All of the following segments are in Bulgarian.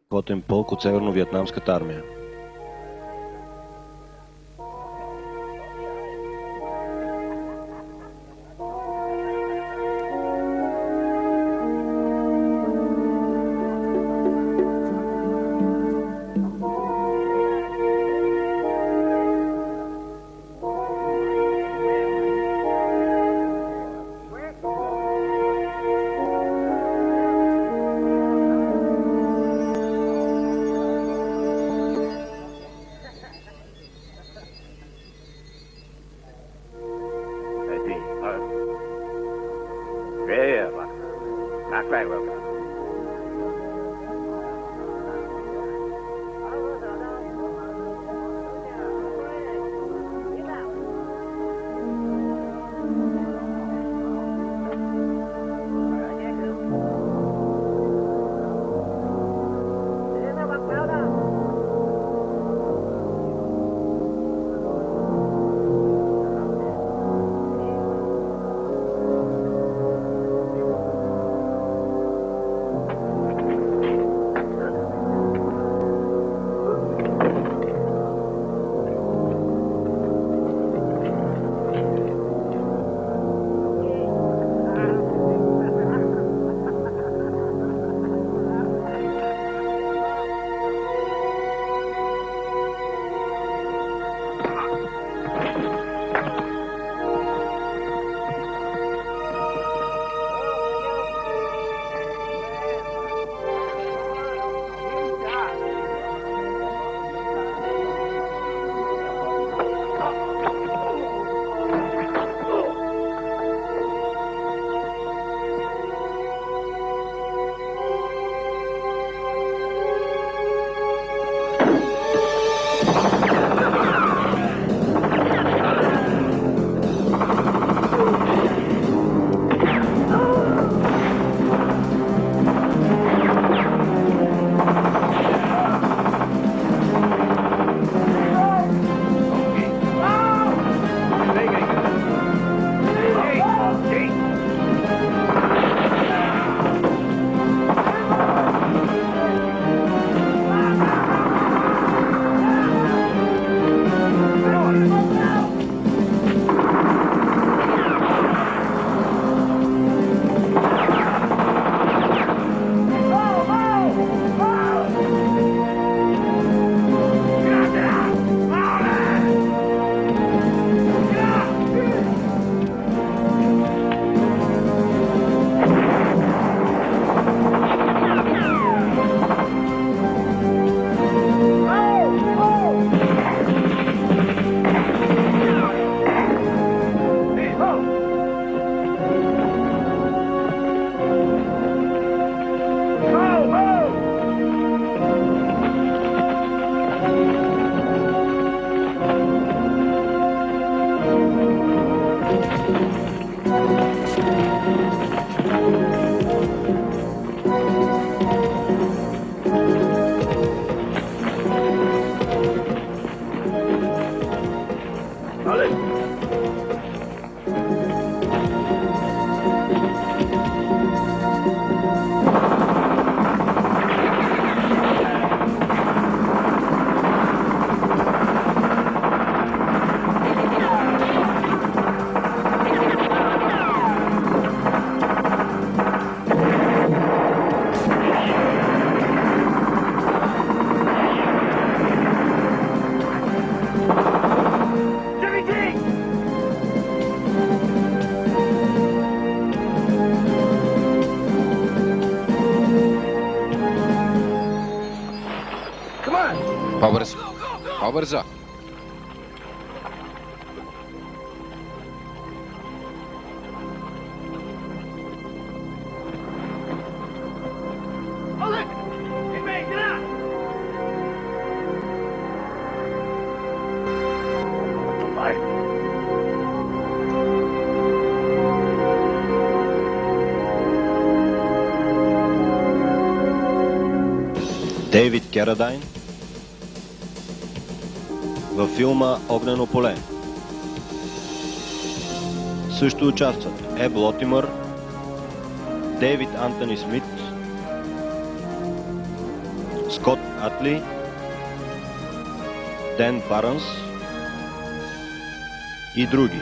пехотен полк от Северно-виетнамската армия. По-бързо! По-бързо! Дейвид Карадайн във филма Огнено поле. Също участват Еб Лотимър, Дейвид Антони Смит, Скот Атли, Ден Барънс и други.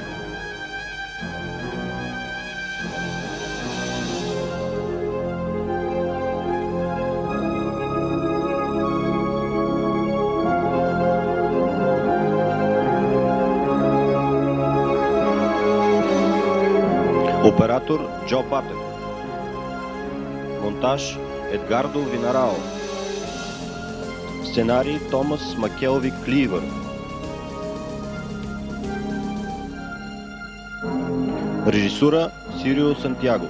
Оператор Джо Батък. Монтаж Едгардо Винарао. Сценарий Томас Макелви Кливър. Режисура Сирио Сантьяго.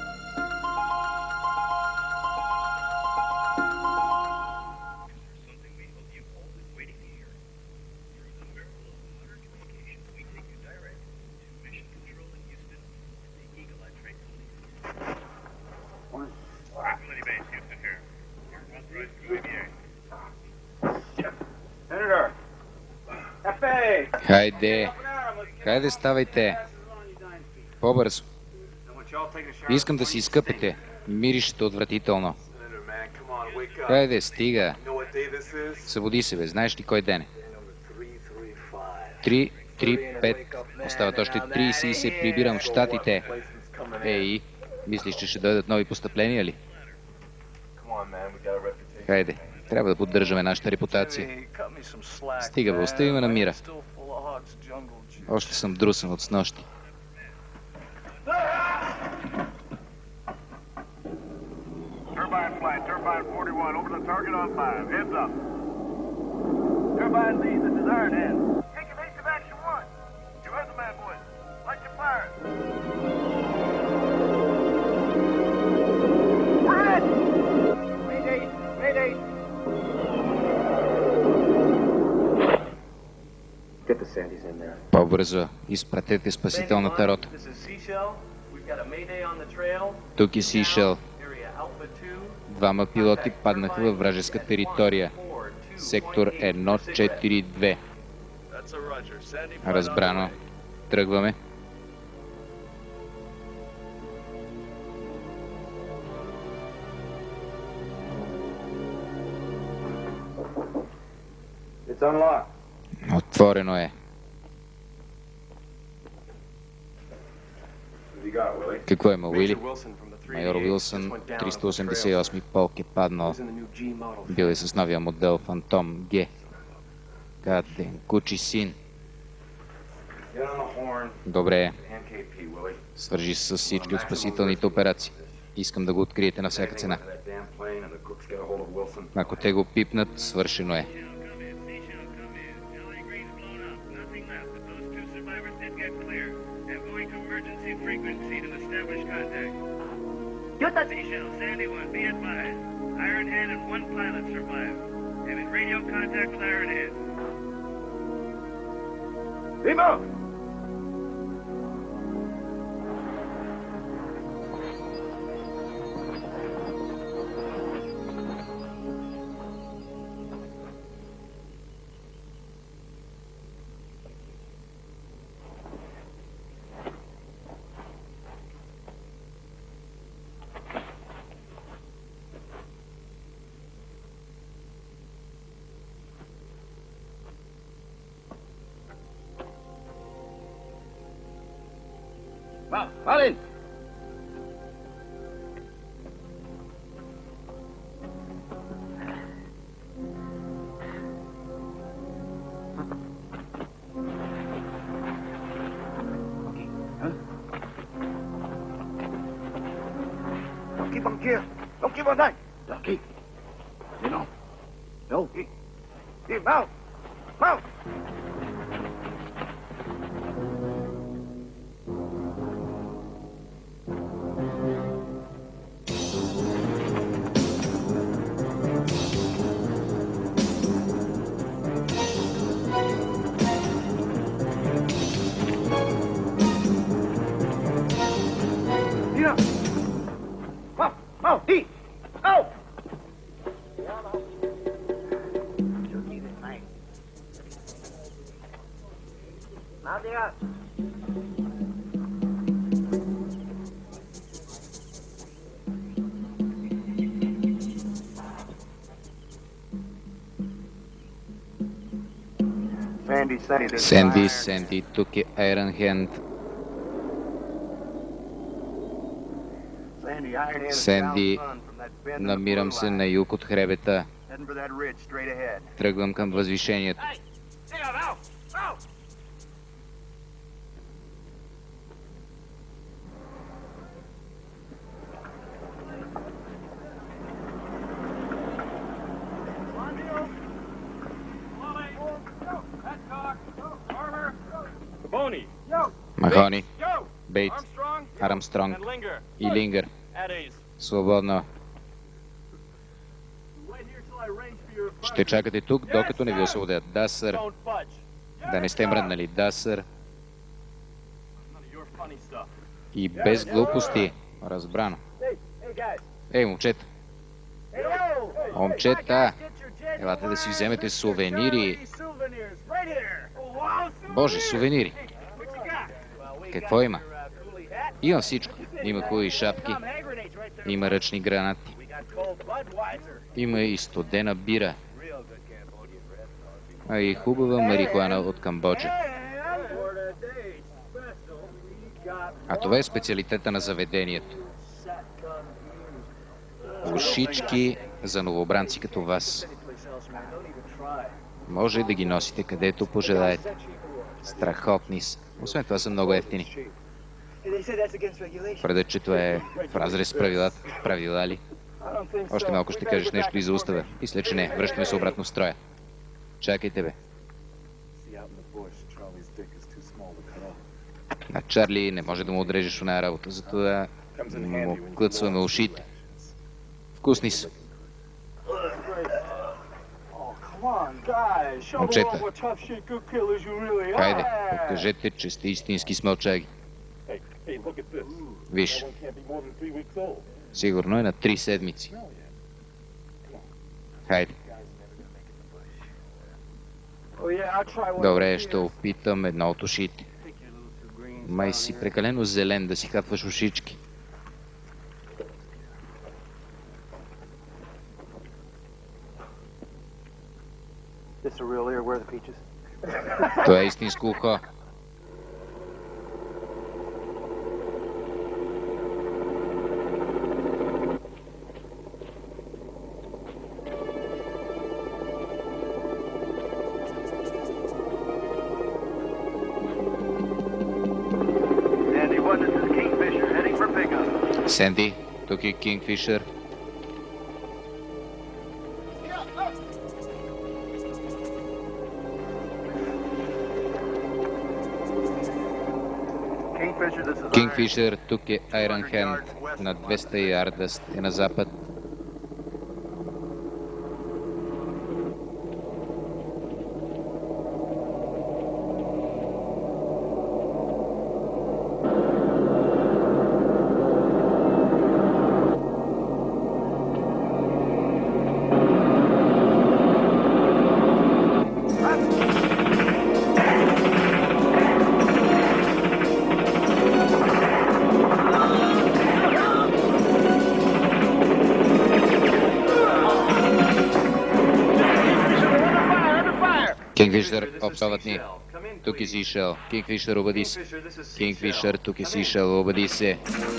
Хайде, ставайте. По-бързо. Искам да си изкъпете. Миришете отвратително. Хайде, стига. Събуди се, бе. Знаеш ли кой ден е? 3, 5. Остават още 30 и се прибирам в Щатите. Ей, мислиш, че ще дойдат нови постъпления ли? Хайде, трябва да поддържаме нашата репутация. Стига, бе, остави ме на мира. Още съм друсан от снощи. Turbine flight, Turbine 41, over the target on 5. Heads up. Turbine lead, this is Iron Hand. Take evasive action 1. You heard the man, boys. Light your fires. We're hit! Mayday, mayday. Get the Sandys in there. По-бързо, изпратете спасителната рота. Тук е Сишел. Двама пилоти паднаха във вражеска територия. Сектор 142. Разбрано. Тръгваме. Отворено е. Какво има, Уили? Майор Уилсън, 388 полк е паднал. Бил е с новия модел Фантом Г. Гаден, кучи син. Добре. Свържи се с всички от спасителните операции. Искам да го откриете на всяка цена. Ако те го пипнат, свършено е. Seashell, Sandy 1, be advised. Iron Hand and one pilot survived. And in radio contact with Iron Hand. Demo! Marlin! Okay, huh? Don't keep on here. Don't keep on that. Ducky. You know. No. Hey, Mal. Mal. Сенди, тук е Iron Hand. Сенди, намирам се на юг от хребета. Тръгвам към възвишението. Махони, Бейтс, Армстронг и Лингър. Свободно. Ще чакате тук, докато не ви освободят. Да, сър. Да не сте мръднали. Да, сър. И без глупости. Разбрано. Ей, момчета. Момчета. Елате да си вземете сувенири. Боже, сувенири. Какво има? Има всичко. Има хубави шапки. Има ръчни гранати. Има и студена бира. А и хубава марихуана от Камбоджа. А това е специалитета на заведението. Ушички за новобранци като вас. Може да ги носите където пожелаете. Страхотни са. Освен това са много ефтини. Твърдят, че това е в разрез с правилата. Правила ли? Още малко ще кажеш нещо и за устава. Мисля, че не. Връщаме се обратно в строя. Чакайте, бе. На Чарли не може да му отрежеш оная работа, затова му клъцваме ушите. Вкусни са. Момчета, хайде, покажете, че сте истински смълчаги. Виж, сигурно е на 3 седмици. Хайде. Добре, ще опитам едно от ушите. Май си прекалено зелен да си хапваш ушички. Това е истинско ухо. Сенди, тук е Кингфишър. Кингфишър, тук е Iron Hand. На 200 ярда сте на запад. Кингфишър, обсоват ни. Тук е Сишел. Кингфишър, обади се. Кингфишър, тук е Сишел, обади се.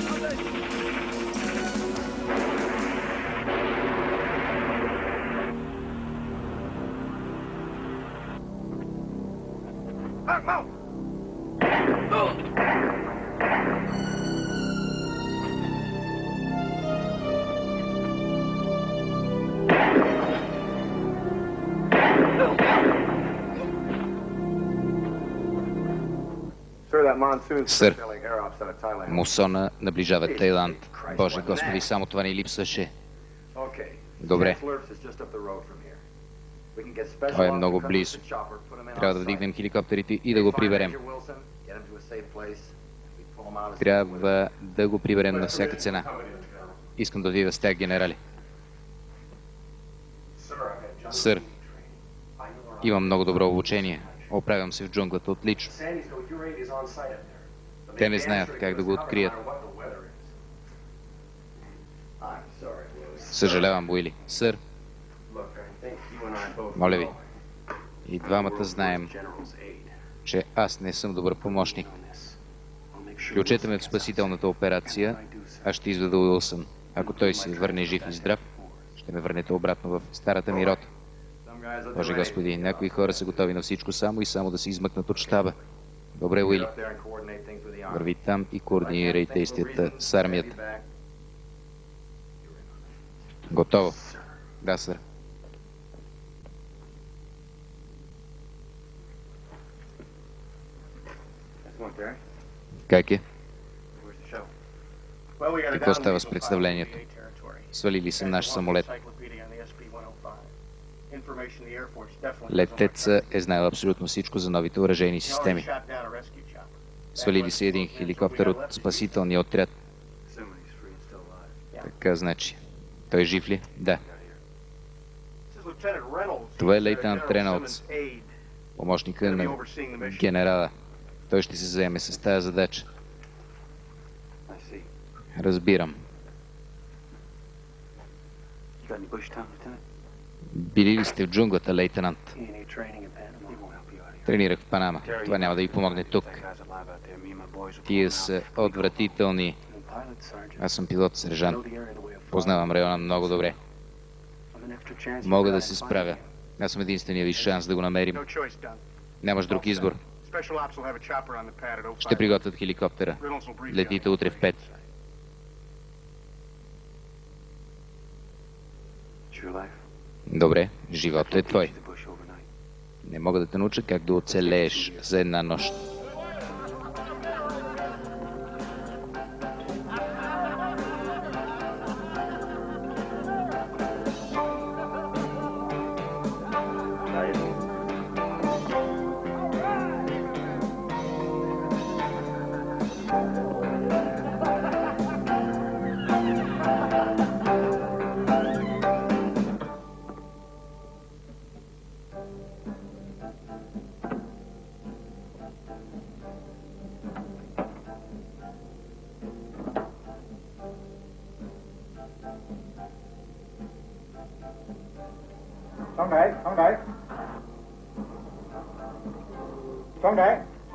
Сър, мусона наближава Тайланд. Боже Господи, само това ни липсваше. Добре. Той е много близо. Трябва да вдигнем хеликоптерите и да го приберем. Трябва да го приберем на всяка цена. Искам да отида с тях, генерали. Сър, имам много добро обучение. Оправям се в джунглата отлично. Те не знаят как да го открият. Съжалявам, Уили. Сър, моля ви, И двамата знаем, че аз не съм добър помощник. Включете ме в спасителната операция, аз ще изведа Уилсън. Ако той се върне жив и здрав, ще ме върнете обратно в старата ми рота. Боже Господи, някои хора са готови на всичко само и само да се измъкнат от щаба. Добре, Уили. Върви там и координирай действията с армията. Готово. Да, сър. Как е? Какво става с представлението? Свалили са наш самолет. Летеца е знаел абсолютно всичко за новите оръжейни системи. Свалили се един хеликоптер от спасителния отряд. Така, значи. Той жив ли? Да. Това е лейтенант Реналдс, помощника на генерала. Той ще се заеме с тази задача. Разбирам. Били ли сте в джунглата, лейтенант? Тренирах в Панама. Това няма да ви помогне тук. Тия са отвратителни. Аз съм пилот, сержант. Познавам района много добре. Мога да се справя. Аз съм единствения ви шанс да го намерим. Нямаш друг избор. Ще приготвят хеликоптера. Летите утре в 5. Добре, животът е твой. Не мога да те науча как да оцелееш за една нощ. Con đệ.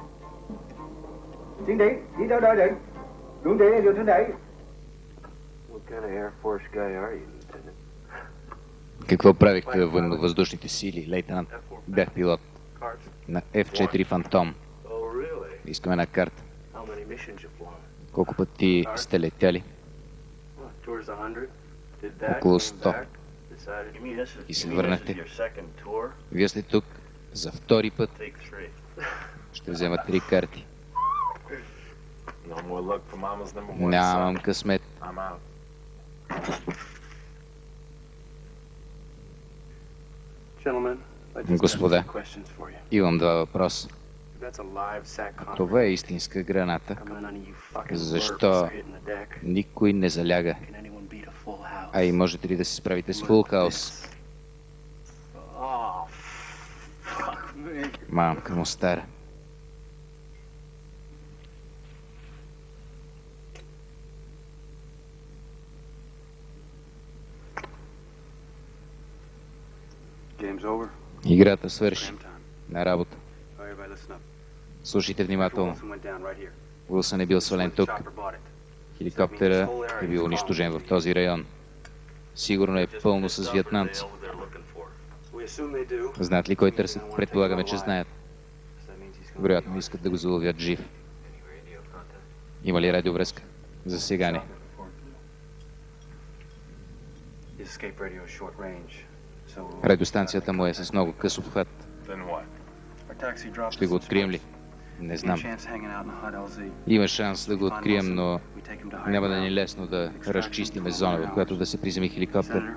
Tiến đi đâu đợi đi. Đường đi, đường tiến đi. What kind of Air Force guy are you, Lieutenant? Какво правихте във военновъздушните сили, лейтенант? Бях пилот на F-4 Фантом. Искаме една карта. Колко пъти сте летяли? Около 100. И се върнахте. Вие сте тук за втори път. Ще взема 3 карти. Нямам късмет. Господа, имам 2 въпроса. Това е истинска граната. Защо никой не заляга? А и можете ли да се справите с фул хаус? Мамка му стара. Играта свърши. На работа. Слушайте внимателно. Уилсън е бил свален тук. Хеликоптера е бил унищожен в този район. Сигурно е пълно с виетнамци. Знаят ли кой търсят? Предполагаме, че знаят. Вероятно искат да го заловят жив. Има ли радиовръзка? За сега не. Радиостанцията му е с много къс обхват. Ще го открием ли? Не знам. Има шанс да го открием, но няма да ни е лесно да разчистиме зона, в която да се приземи хеликоптер.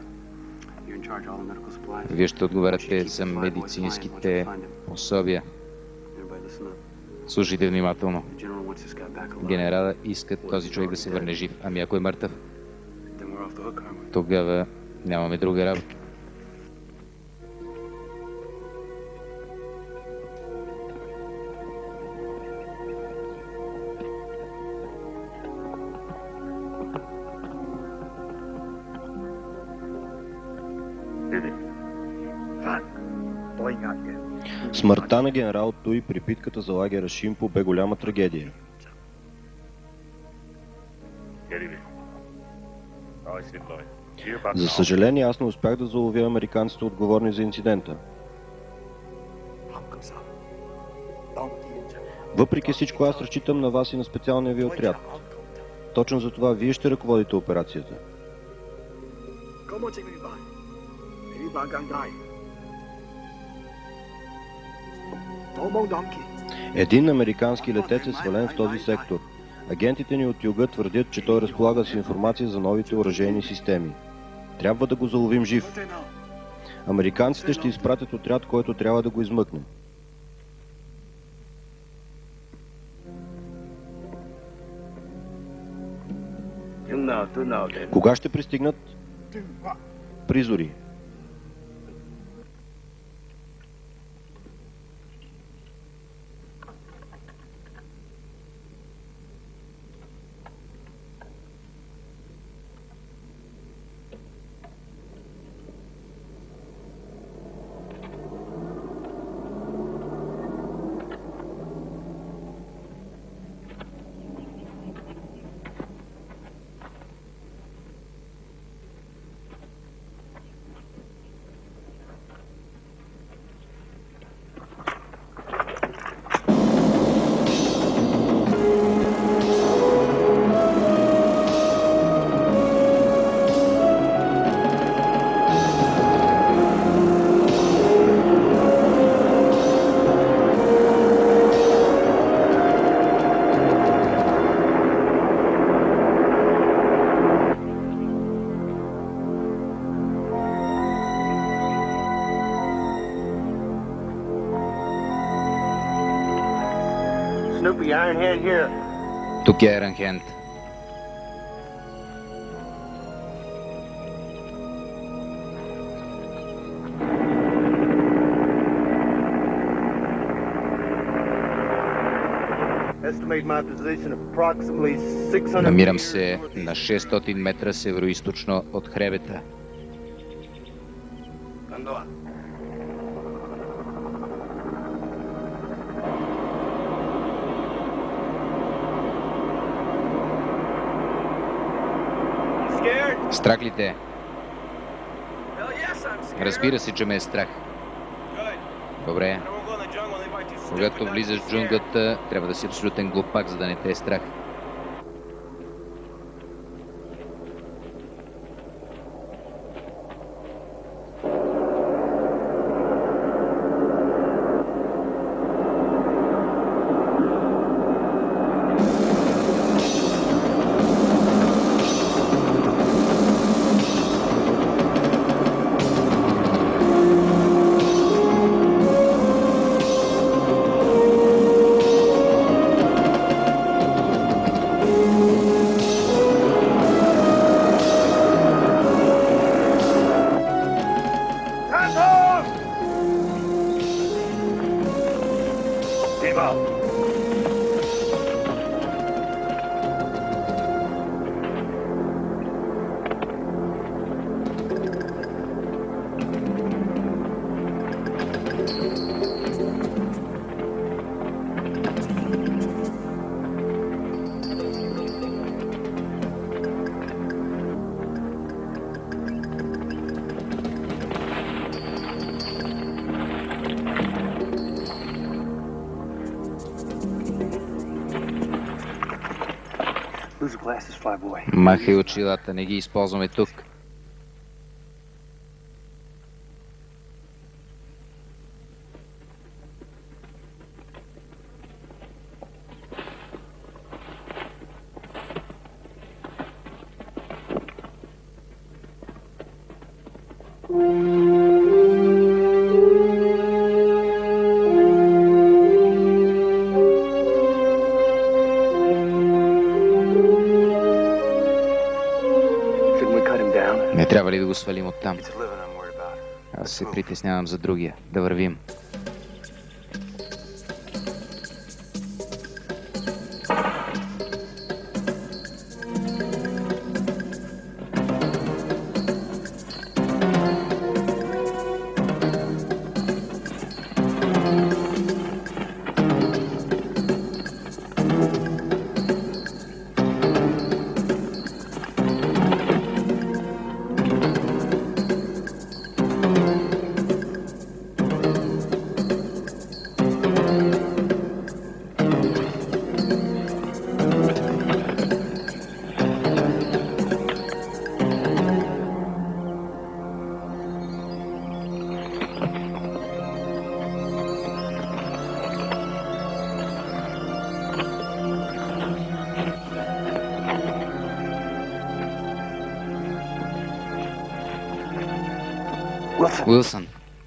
Вие ще отговаряте за медицинските пособия. Слушайте внимателно. Генерала иска този човек да се върне жив. Ами ако е мъртъв? Тогава нямаме друга работа. Смъртта на генерал Туй при битката за лагера Шимпо бе голяма трагедия. За съжаление, аз не успях да заловя американците отговорни за инцидента. Въпреки всичко, аз разчитам на вас и на специалния ви отряд. Точно за това вие ще ръководите операцията. Един американски летец е свален в този сектор. Агентите ни от юга твърдят, че той разполага с информация за новите оръжейни системи. Трябва да го заловим жив. Американците ще изпратят отряд, който трябва да го измъкне. Кога ще пристигнат? Призори. Тук е Iron Hand. Намирам се на 600 метра североизточно от хребета. Страх ли те? Разбира се, че ме е страх. Добре. Когато влизаш в джунглата, трябва да си абсолютен глупак, за да не те е страх. Махай очилата, не ги използваме тук. Не трябва ли да го свалим оттам? Аз се притеснявам за другия. Да вървим. Уилсън.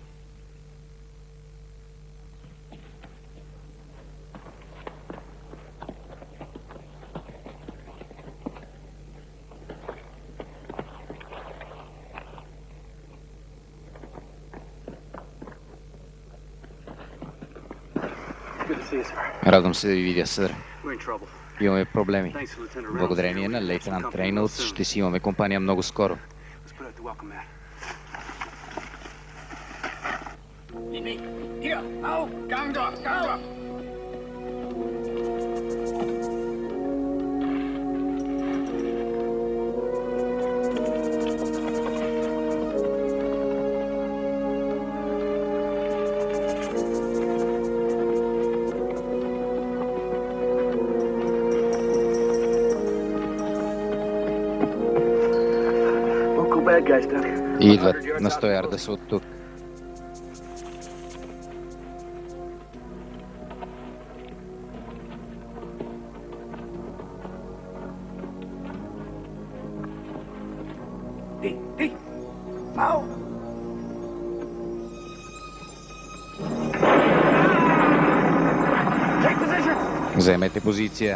Радвам се да ви видя, сър. Имаме проблеми. Благодарение на лейтенант Рейнолдс ще си имаме компания много скоро. И идват на 100 ярда са от тук. Заемете позиция.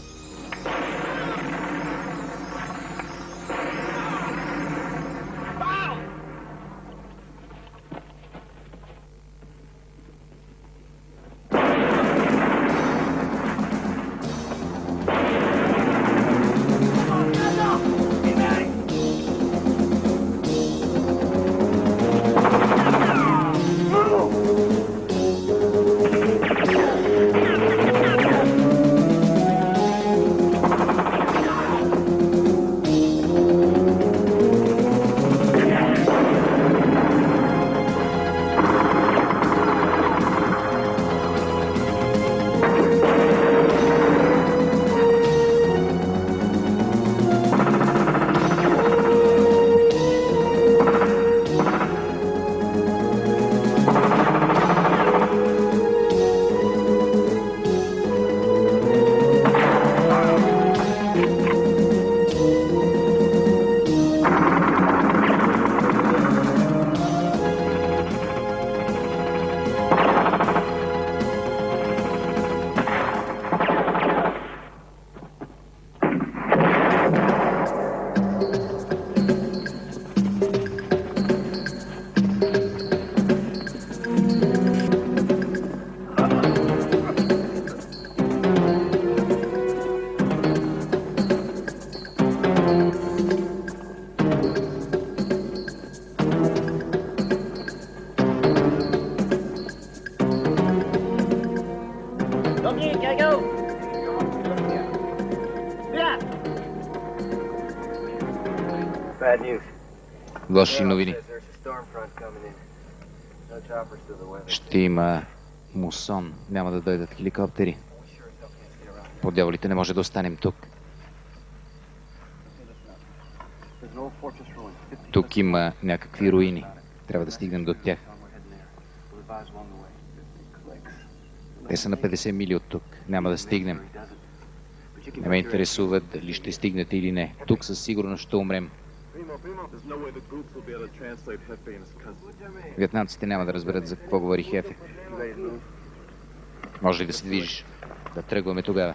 Лоши новини. Ще има мусон. Няма да дойдат хеликоптери. По дяволите не може да останем тук. Тук има някакви руини. Трябва да стигнем до тях. Те са на 50 мили от тук. Няма да стигнем. Не ме интересува дали ще стигнете или не. Тук със сигурност ще умрем. Виетнамците няма да разберат за какво говори Хефе. Може ли да се движиш? Да тръгваме тогава.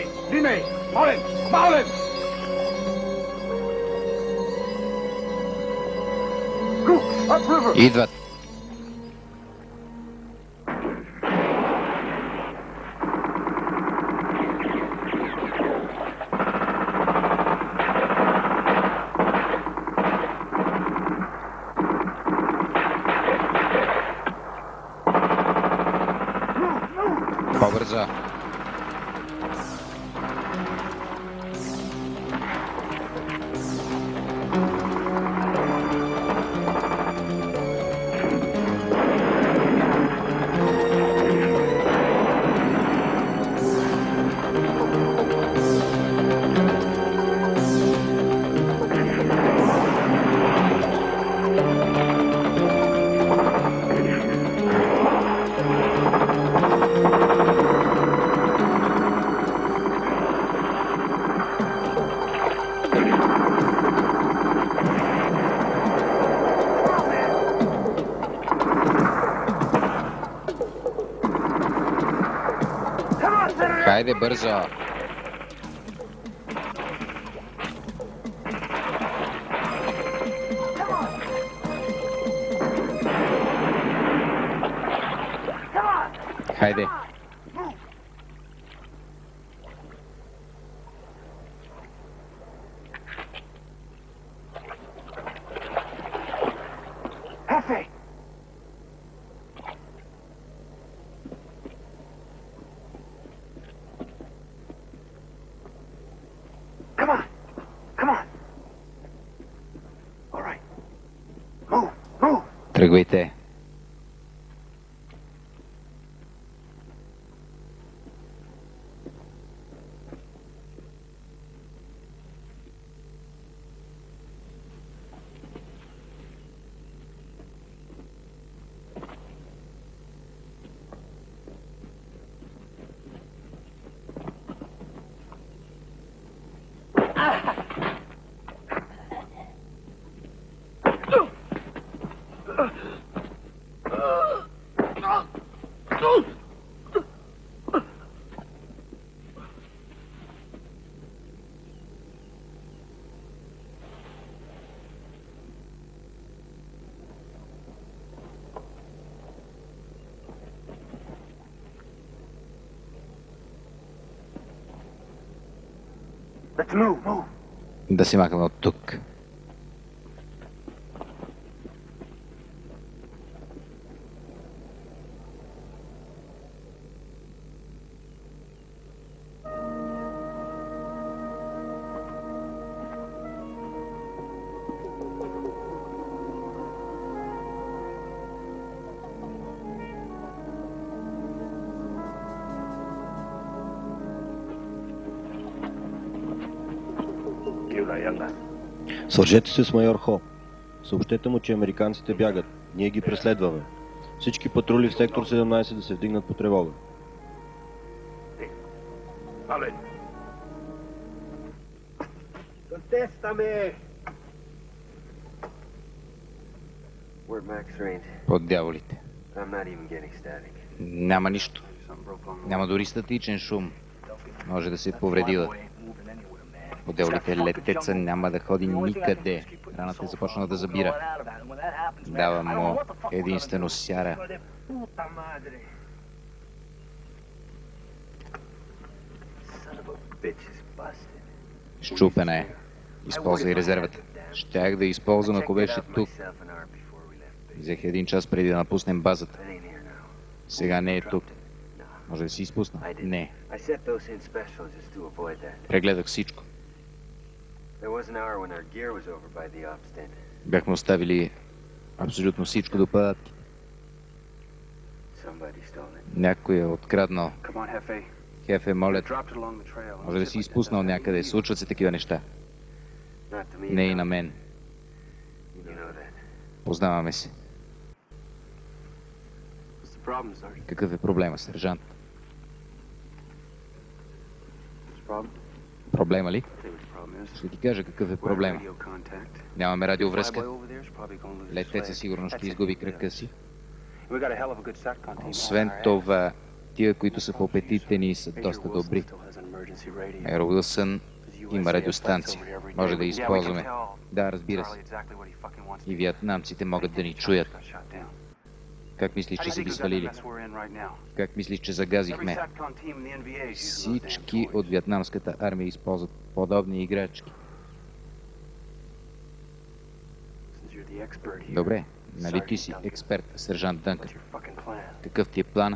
Идват. По-бързо. Хайде, бързо! Хайде! Тръгвайте. Да си махаме от тук. Свържете се с майор Хо. Съобщете му, че американците бягат. Ние ги преследваме. Всички патрули в сектор 17 да се вдигнат по тревога. Под дяволите. Няма нищо. Няма дори статичен шум. Може да се повредила. Под дяволите летеца няма да ходи никъде. Раната е започнала да забира. Давам му единствено сяра. Щупена е. Използвай резервата. Щях да използвам, ако беше тук. Взех 1 час преди да напуснем базата. Сега не е тук. Може да си изпусна? Не. Прегледах всичко. Бяхме оставили абсолютно всичко до палатки. Някой е откраднал. Хефе, моля, може да си изпуснал някъде. Случват се такива неща. Не и на мен. Познаваме се. Какъв е проблема, сержант? Проблема ли? Ще ти кажа какъв е проблема. Нямаме радиовръзка. Летеца сигурно ще изгуби кръка си. Освен това, Тия, които са по петите ни, са доста добри. Мейер Уилсън има радиостанция. Може да използваме. Да, разбира се. И виетнамците могат да ни чуят. Как мислиш, че са ги свалили? Как мислиш, че загазихме? Всички от виетнамската армия използват подобни играчки. Добре, нали ти си експерт, сержант Дънкън? Какъв ти е план?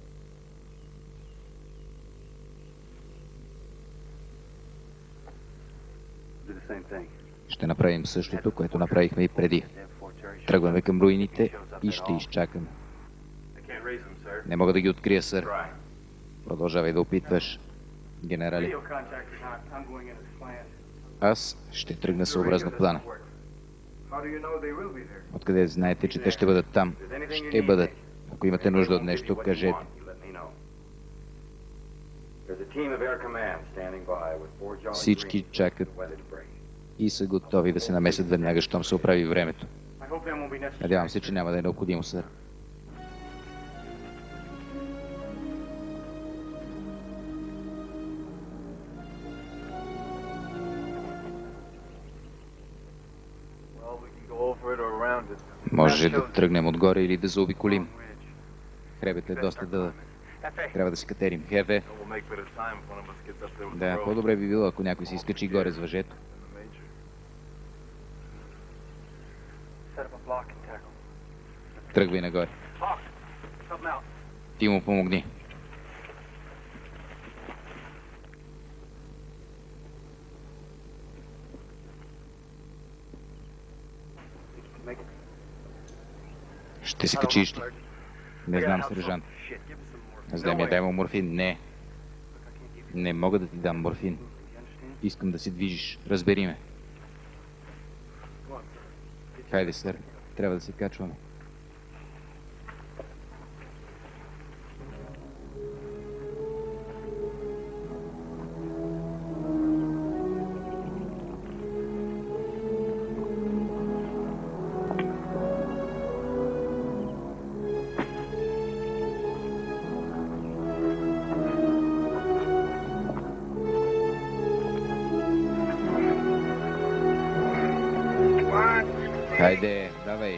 Ще направим същото, което направихме и преди. Тръгваме към руините и ще изчакаме. Не мога да ги открия, сър. Продължавай да опитваш, генерали. Аз ще тръгна съобразно плана. Откъде знаете, че те ще бъдат там? Ще бъдат. Ако имате нужда от нещо, кажете. Всички чакат и са готови да се намесят веднага, щом се оправи времето. Надявам се, че няма да е необходимо, сър. Може да тръгнем отгоре или да заобиколим. Хребет е доста дълъг. Трябва да се катерим. Хефе. Да, по-добре би било, ако някой се изкачи горе с въжето. Тръгвай нагоре. Ти му помогни. Ще се качиш ли? Не знам, сержант. Здемя, дай му морфин. Не. Не мога да ти дам морфин. Искам да се движиш. Разбери ме. Хайде, сър. Трябва да се качваме. Хайде, давай.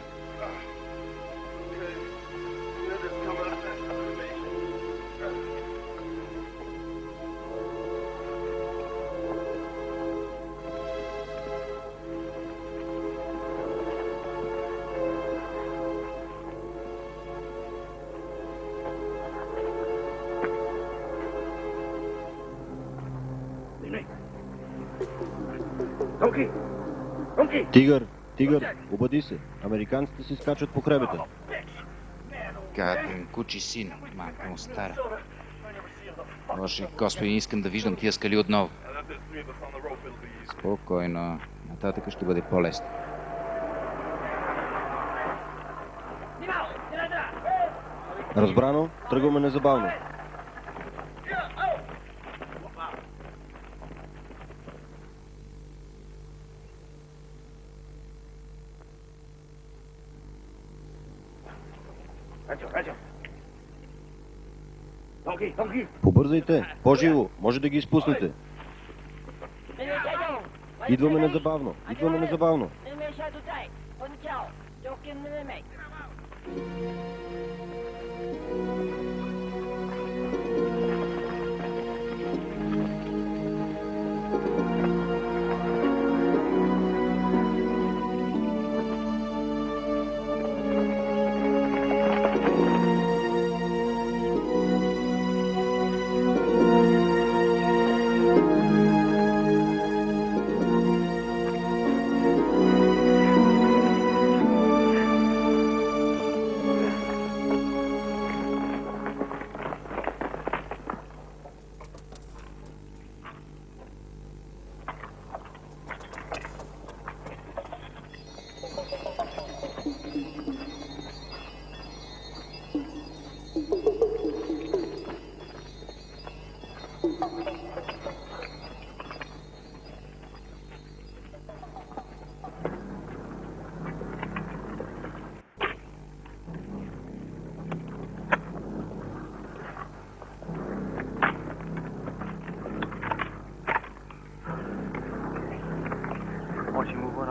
Тигър! Тигър, обади се. Американците се скачат по хребета. Гаден кучи син. Майка му стара. Боже, Господи, искам да виждам тия скали отново. Спокойно. Нататък ще бъде по-лесно. Разбрано, тръгваме незабавно. Побързайте! По-живо! Може да ги изпуснете! Идваме незабавно! Идваме незабавно!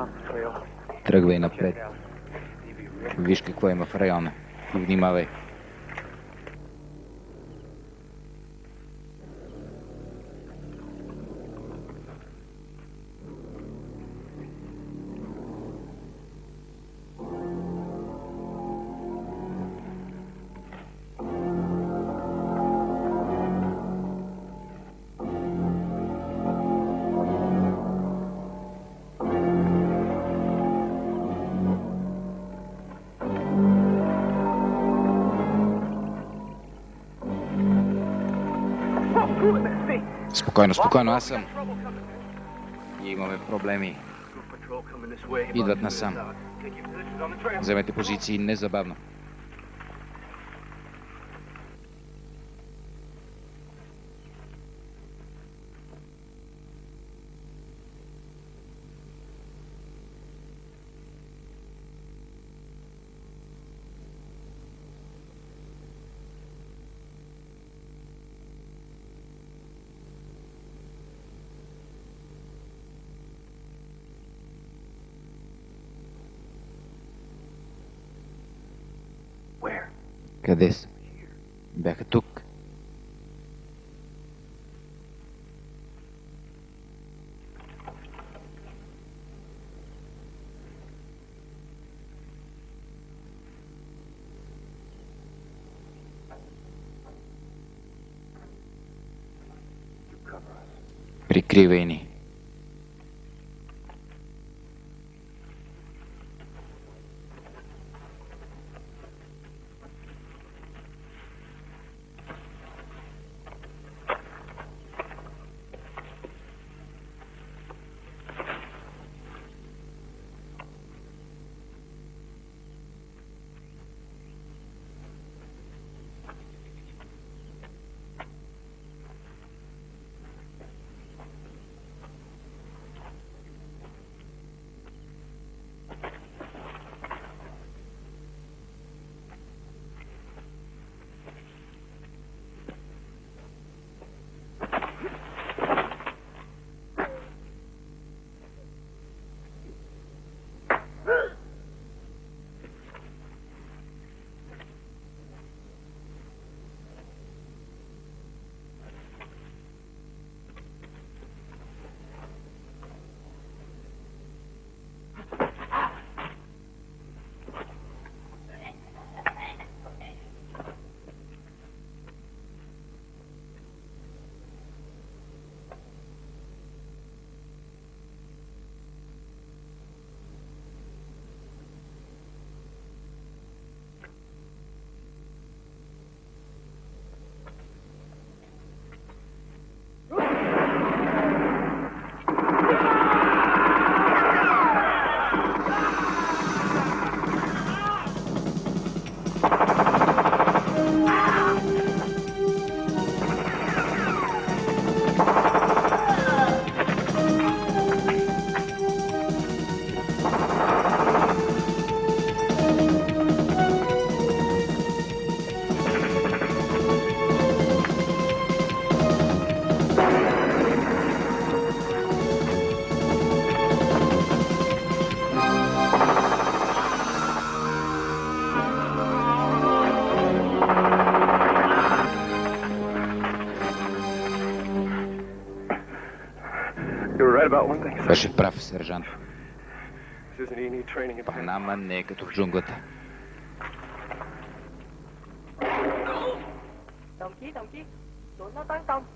Тръгвай напред. Виж какво има в района и внимавай. Спокойно, спокойно, аз съм. Имаме проблеми. Идват насам. Вземете позиции незабавно. Къде са? Бяха тук. Прикривай ни. Беше прав, сержант. Панама не е като в джунглата. Đồng chí, tụi nó tấn công.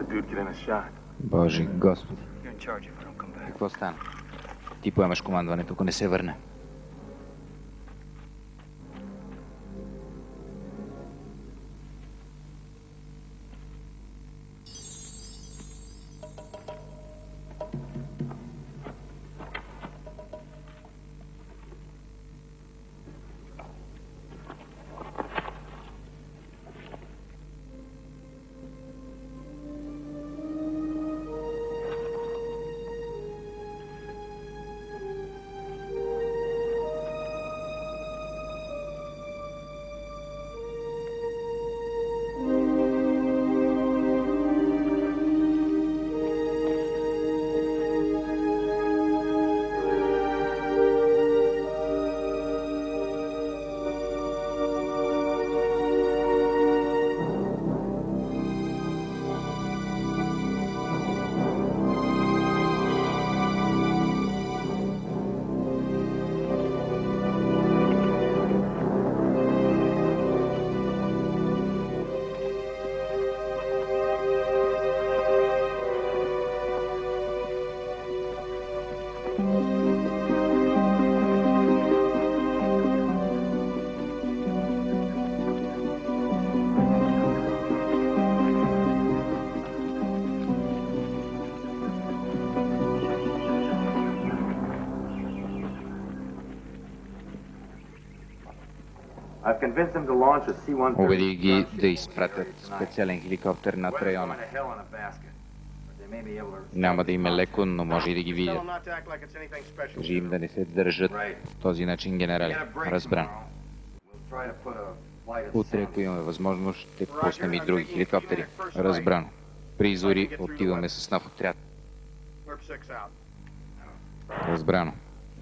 Боже Господи. Какво стана? Ти поемаш командването, ако не се върне. Убедих ги да изпратят специален хеликоптер над района. Няма да им е леко, но може и да ги видят. Кажи им да не се държат по този начин, генерали. Разбран. Утре, ако имаме възможност, ще пуснем и други хеликоптери. Разбрано. При зори отиваме с нов отряд. Разбрано.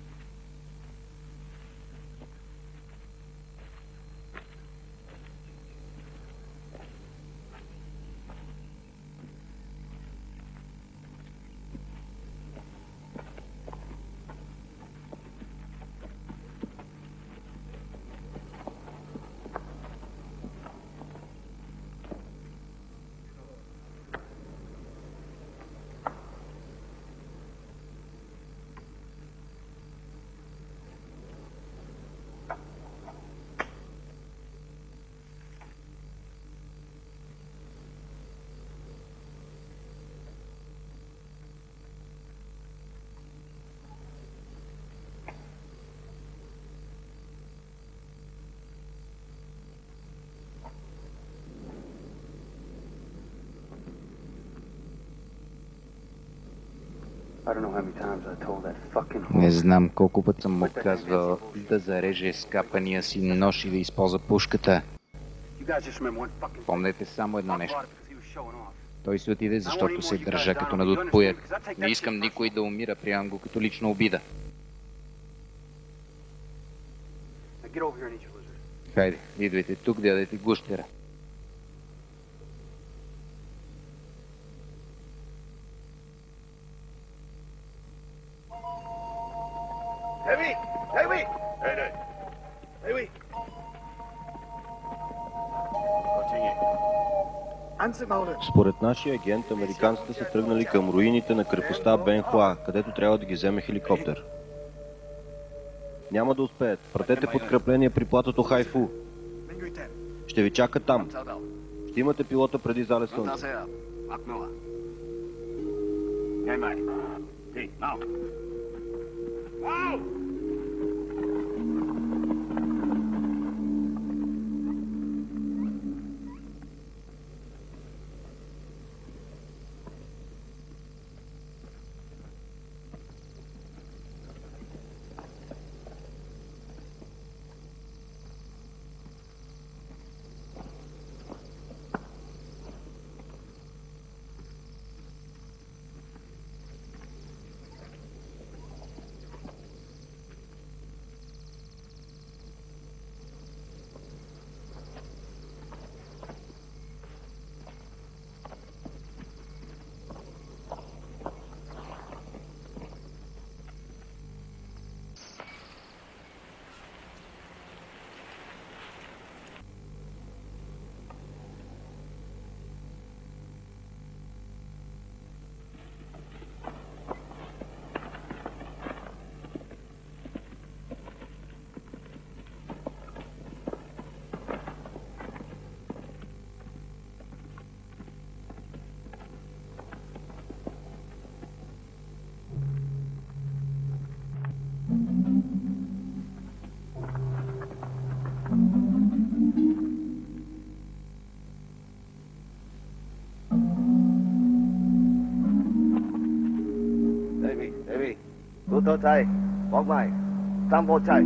Не знам колко път съм му казвал да зареже скапания си нож и да използва пушката. Помнете само едно нещо. Той се отиде, защото се държа като надут пуяк. Не искам никой да умира, приемам го като лична обида. Хайде, идвайте тук, дядете гущера. Според нашия агент, американците са тръгнали към руините на крепостта Бен Хуа, където трябва да ги вземе хеликоптер. Няма да успеят. Пратете подкрепление при платото Хайфу. Ще ви чака там. Ще имате пилота преди залез слънце. Lũ tớ chạy, bóng mày, tam bộ chạy.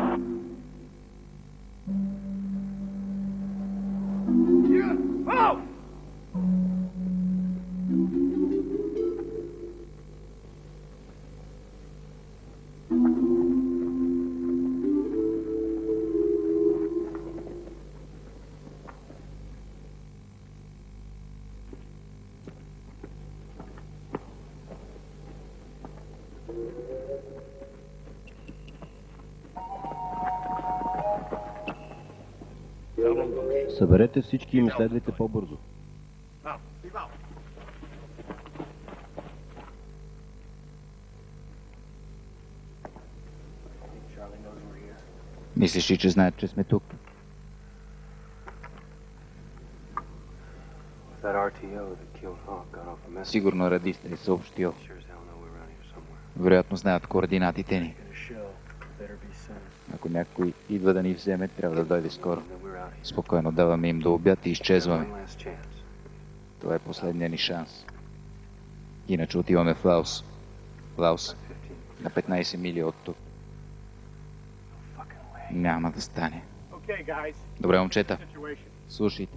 Съберете всички и ми следвайте по-бързо. Мислиш ли, че знаят, че сме тук? Сигурно радист е съобщил. Вероятно знаят координатите ни. Ако някой идва да ни вземе, трябва да дойде скоро. Спокойно даваме им до обяд и изчезваме. Това е последния ни шанс. Иначе отиваме в Лаос. Лаос, на 15 мили от тук. Няма да стане. Добре, момчета. Слушайте.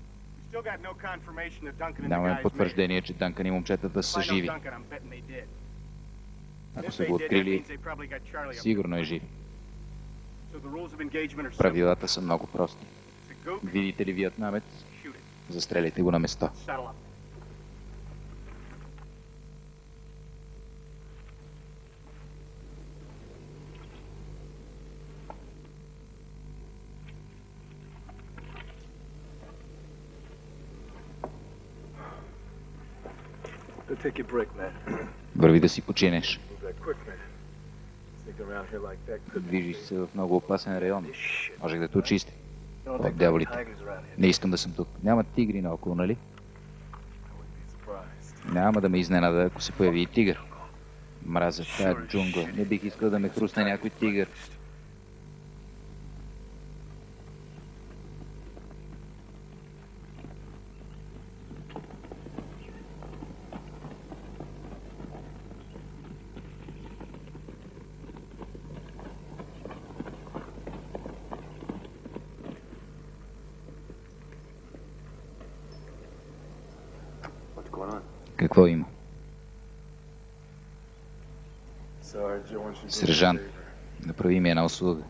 Нямаме потвърждение, че Дънкън и момчетата са живи. Ако са го открили, сигурно е жив. Правилата са много прости. Видите ли виетнамец? Застреляйте го на место. Върви да си починеш. Движиш се в много опасен район. Можех да те очисти. От дяволите. Не искам да съм тук. Няма тигри наоколо, нали? Няма да ме изненада, ако се появи и тигър. Мразя тая джунгла. Не бих искал да ме хрусне някой тигър. Какво има? Сержант, направи ми една услуга.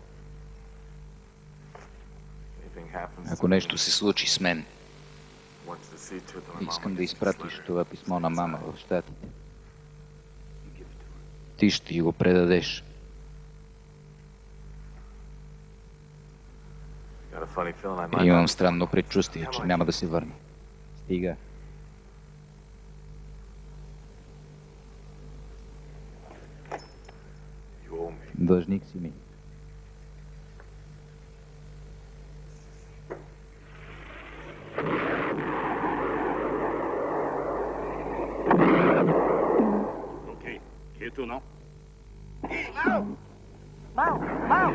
Ако нещо се случи с мен, искам да изпратиш това писмо на мама в Щатите. Ти ще го предадеш. Имам странно предчувствие, че няма да се върне. Стига. Длъжник си ми. Okay, quieto, ¿no? Mau, Mau.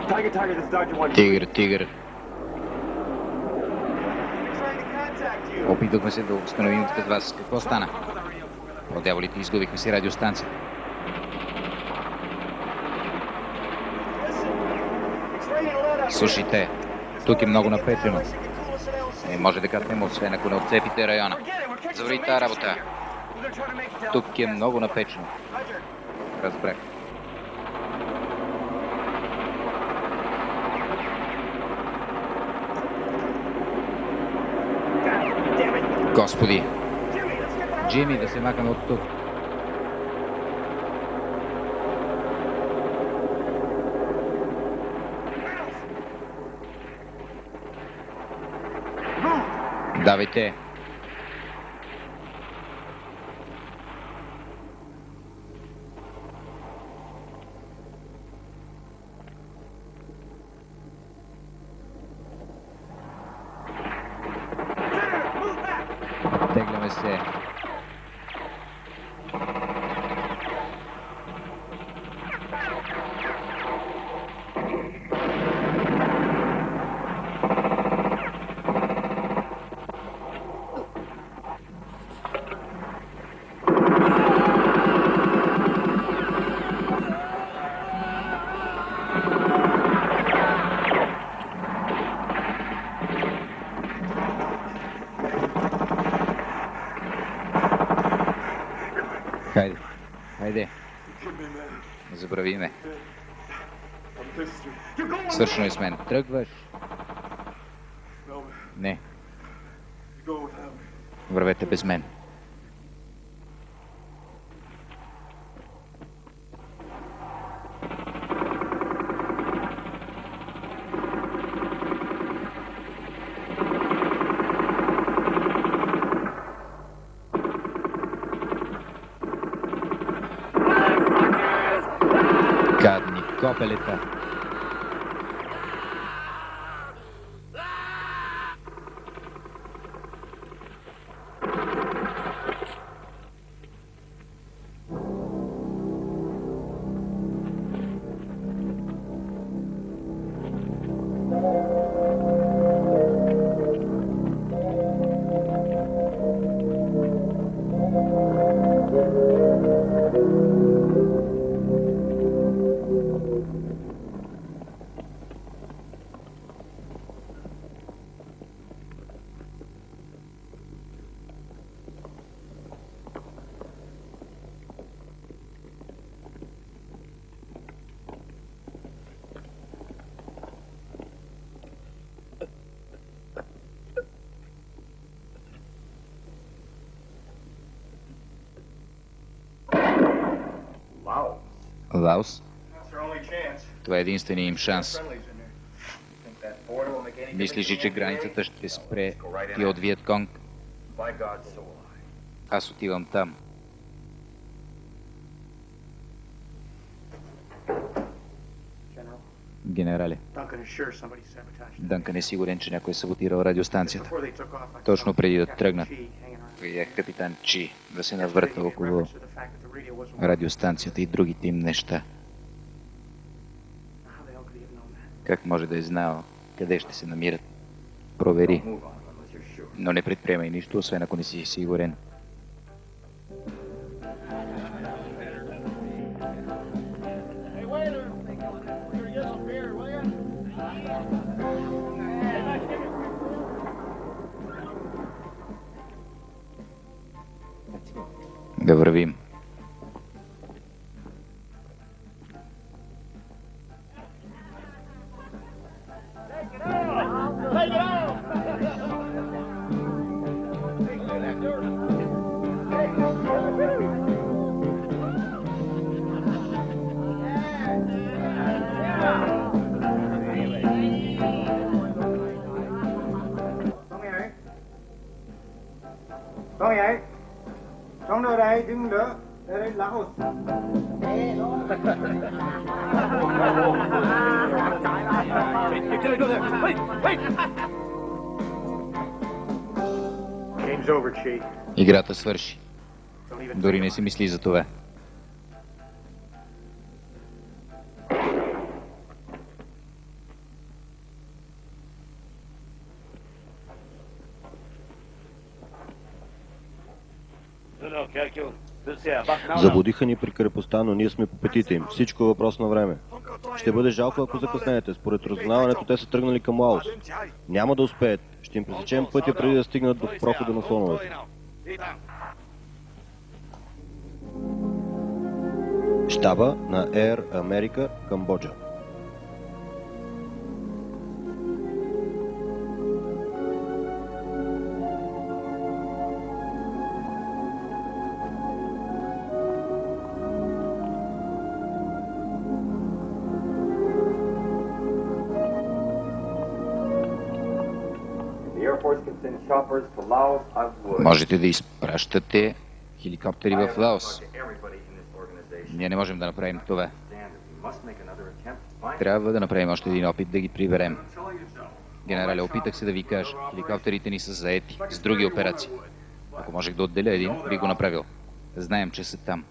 Тигър, тигър. Опитахме се да установим с вас. Какво стана? О, дяволите, изгубихме си радиостанция. Слушайте, тук е много напечено. Може да катнем, освен ако не отцепите района. Заври тази работа. Тук е много напечено. Разбрах. Господи! Джими, да се махаме от тук. Давайте! Тегляме се. Хайде, хайде. Не забрави ме. Свършено е с мен. Тръгваш? Не. Вървете без мен. Гадни копелета. Лаос. Това е единственият им шанс. Мислиш ли, че границата ще спре ти от Виетконг? Аз отивам там. Генерале, Дънкън е сигурен, че някой е саботирал радиостанцията. Точно преди да тръгнат, видях капитан Чи да се навърта около радиостанцията и другите им неща. Как може да е знал къде ще се намират? Провери. Но не предприемай нищо, освен ако не си сигурен. Да вървим. Sống ở đây đứng đỡ, ở đây lão. Играта свърши. Дори не си мисли за това. Заблудиха ни при крепостта, но ние сме по петите им. Всичко е въпрос на време. Ще бъде жалко, ако закъснеете. Според разузнаването те са тръгнали към Лаос. Няма да успеят. Ще им пресечем пътя преди да стигнат до прохода на слоновете. Щаба на Air America, Камбоджа. Можете да изпращате хеликоптери в Лаос. Ние не можем да направим това. Трябва да направим още един опит да ги приберем. Генерале, опитах се да ви кажа. Хеликоптерите ни са заети с други операции. Ако можех да отделя един, би го направил. Знаем, че са там.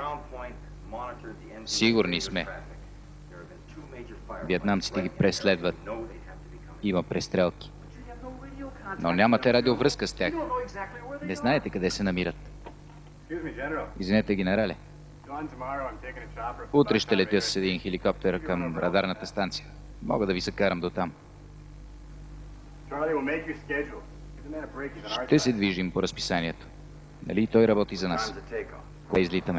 Сигурни сме. Виетнамците ги преследват. Има престрелки. Но нямате радиовръзка с тях. Не знаете къде се намират. Извинете, генерале. Утре ще летя с един хеликоптер към радарната станция. Мога да ви се карам до там. Ще се движим по разписанието. Нали той работи за нас? Кога излитаме?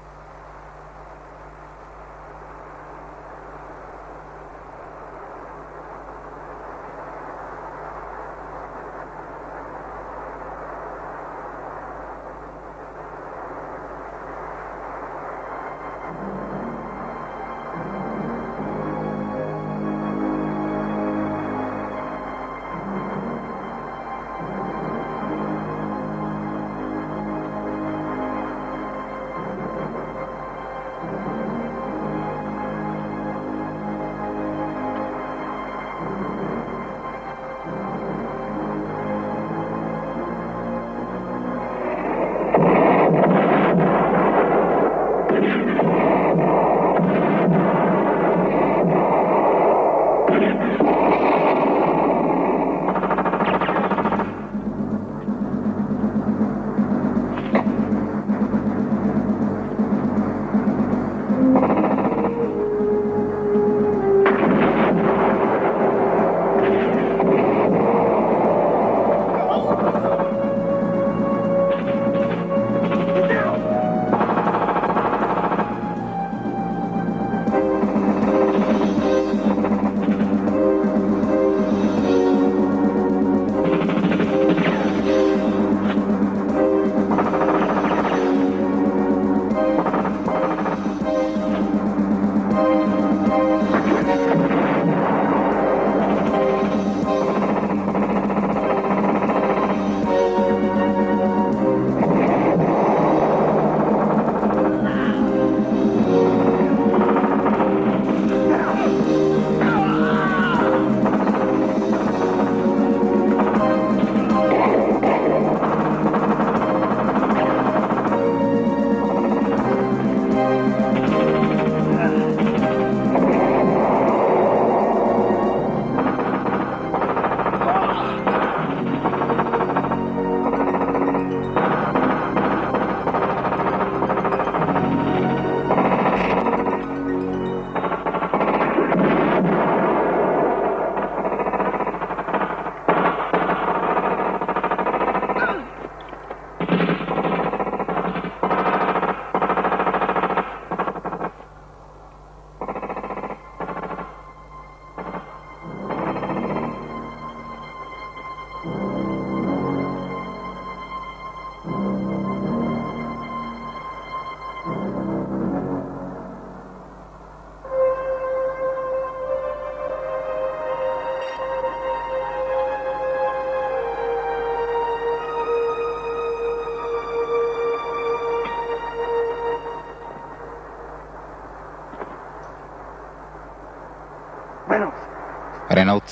Рейнолдс,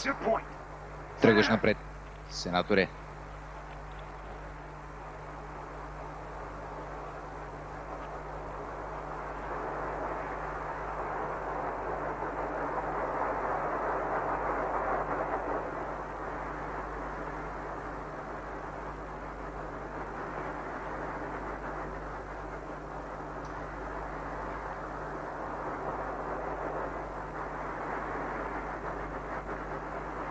тръгваш напред, сенаторе.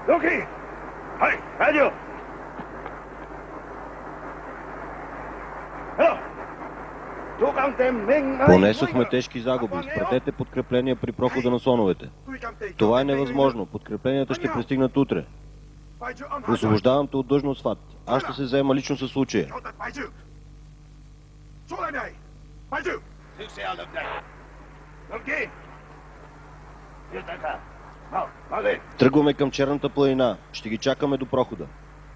Понесохме тежки загуби. Изпратете подкрепления при прохода на соновете. Това е невъзможно. Подкрепленията ще пристигнат утре. Освобождавам те от длъжност, Фат. Аз ще се заема лично със случая. Тръгваме към Черната планина. Ще ги чакаме до прохода.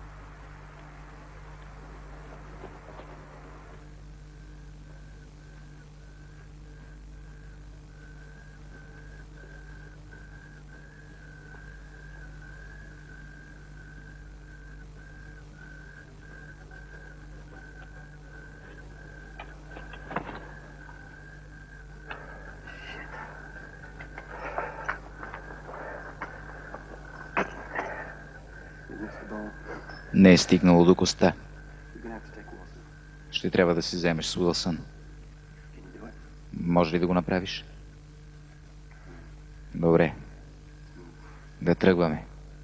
Не е стигнало до коста. Ще трябва да се вземеш с Уилсън. Може ли да го направиш? Добре. Да тръгваме.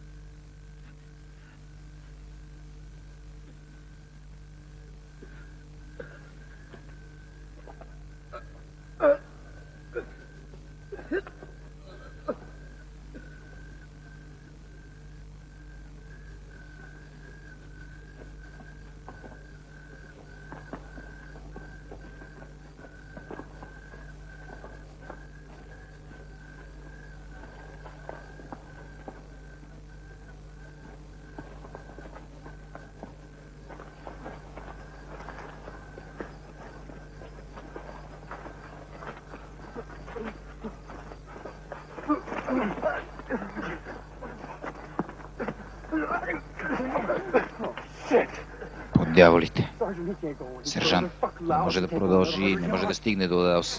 Под дяволите. Сержант, това може да продължи, не може да стигне до Лаос.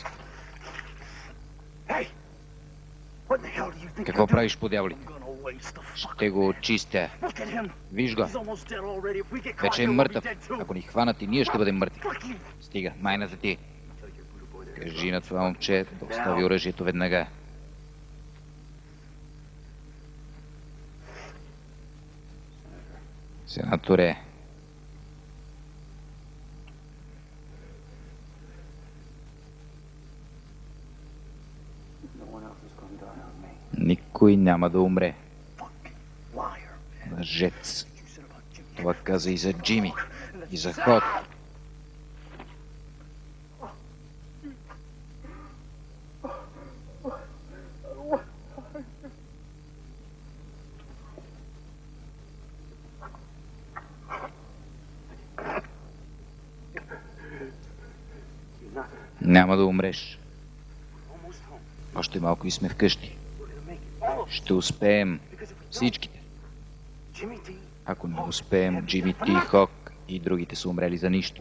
Какво правиш по дяволите? Ще го очистя. Виж го. Вече е мъртъв. Ако ни хванат и ние ще бъдем мъртви. Стига, майната ти. Кажи на това момче да остави оръжието веднага. Сенаторе. Никой няма да умре. Лъжец. Това каза и за Джими, и за Ход. Няма да умреш. Още малко и сме вкъщи. Ще успеем всичките. Ако не успеем, Джими Ти, Хок и другите са умрели за нищо.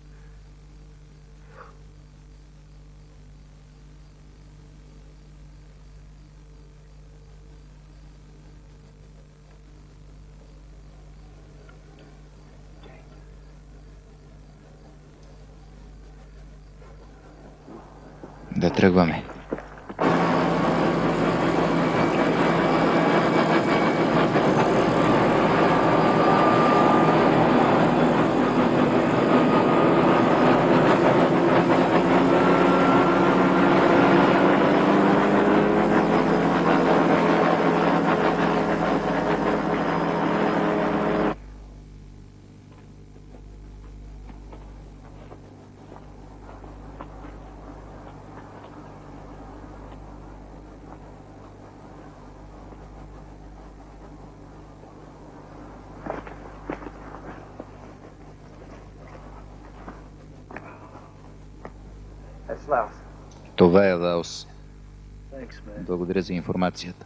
Да тръгваме. Това е Лаос. Благодаря за информацията.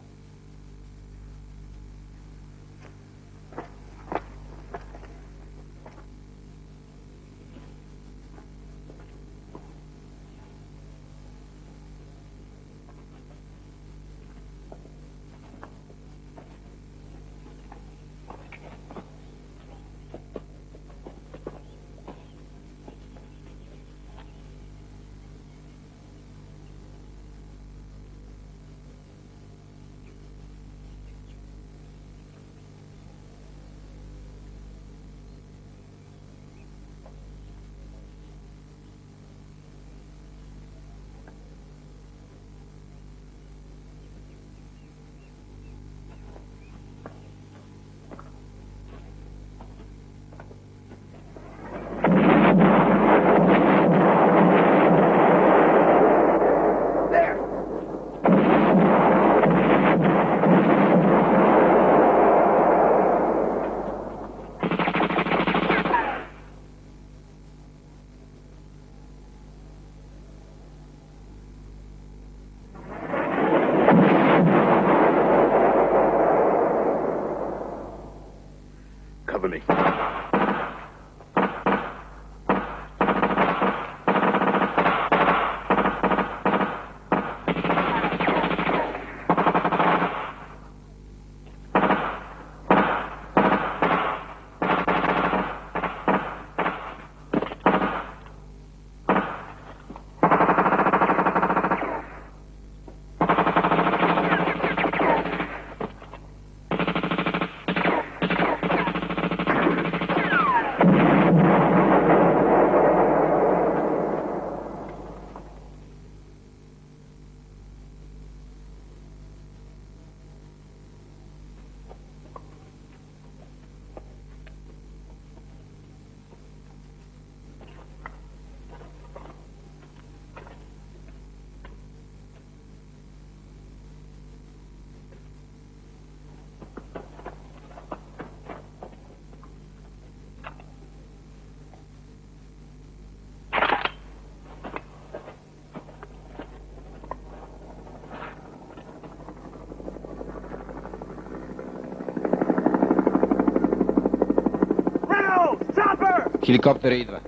Хеликоптера идва.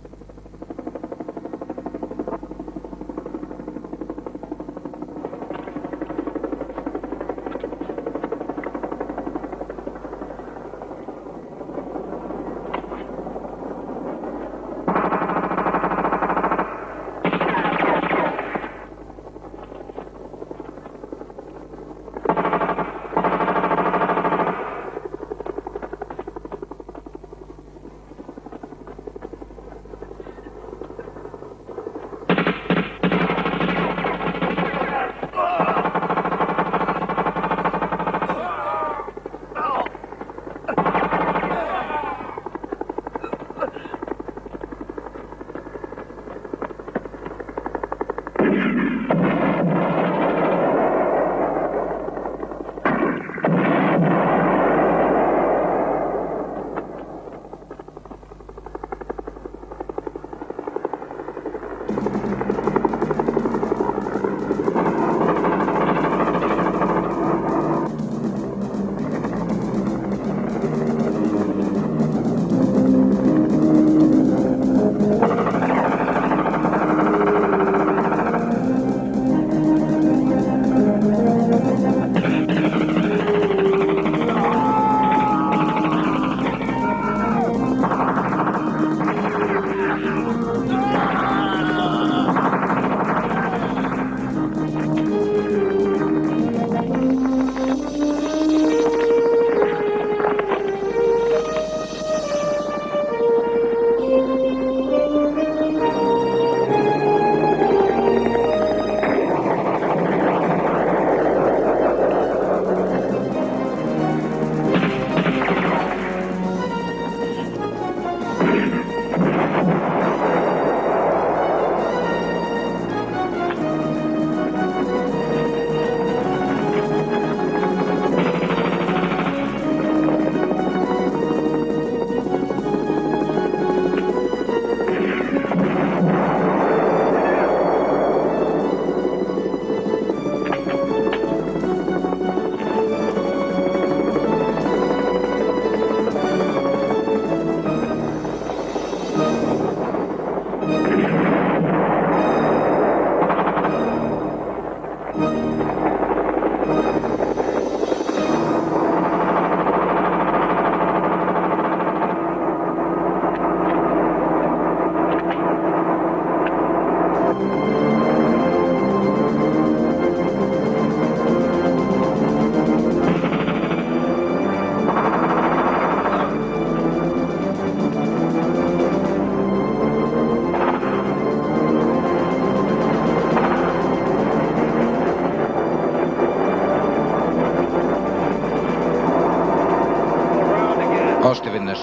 Още веднъж.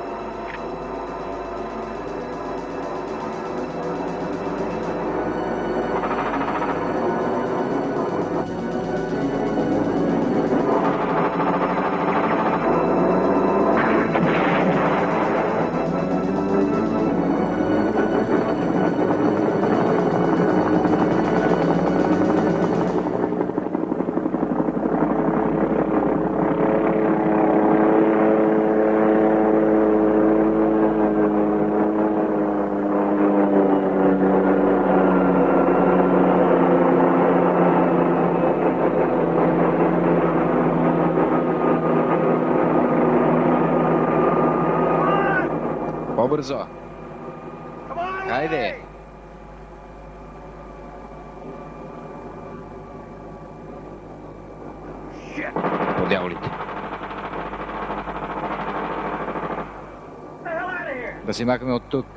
По-бързо! Хайде! По дяволите! Да си махаме от тук.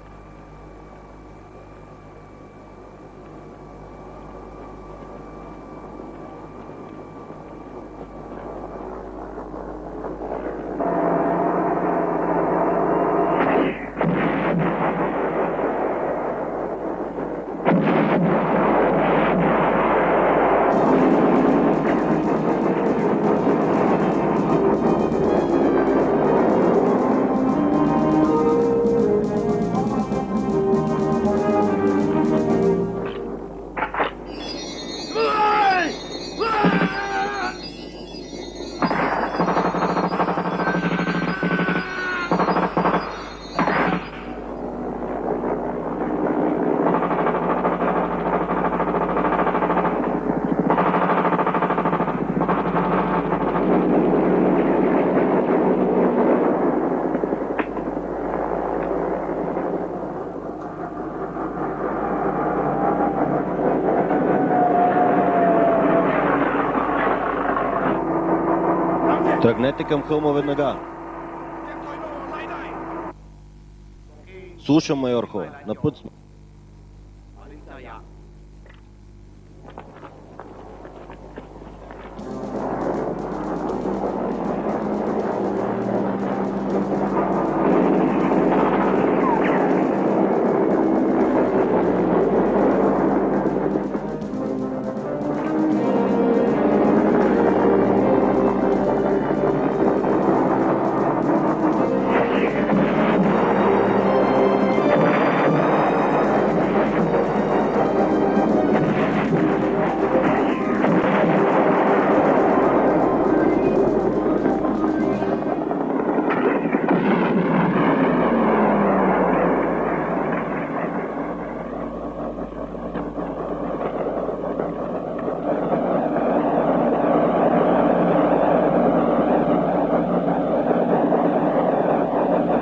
Тръгнете към хълма веднага. Слушам, майор Хо. На път сме.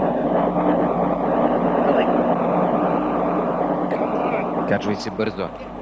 Качвай се бързо.